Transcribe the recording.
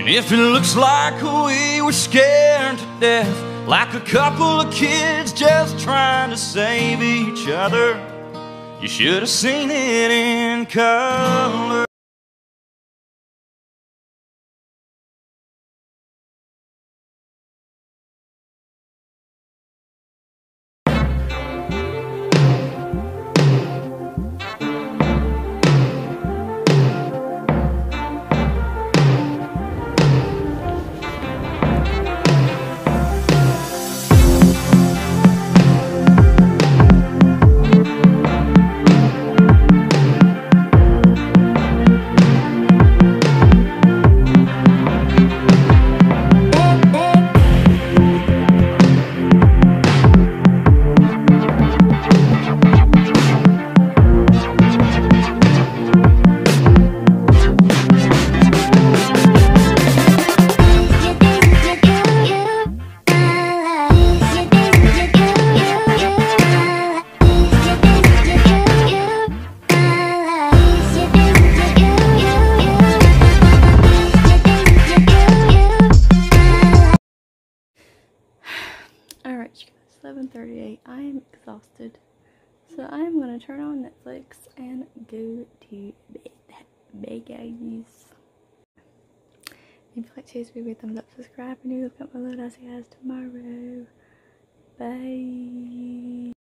If it looks like we were scared to death, like a couple of kids just trying to save each other, you should have seen it in color. Alright, you guys, 11:38. I am exhausted. So I am going to turn on Netflix and go to bed. Bye, guys. If you like today's video, thumbs up, subscribe, and you look up my load. I'll see you guys tomorrow. Bye.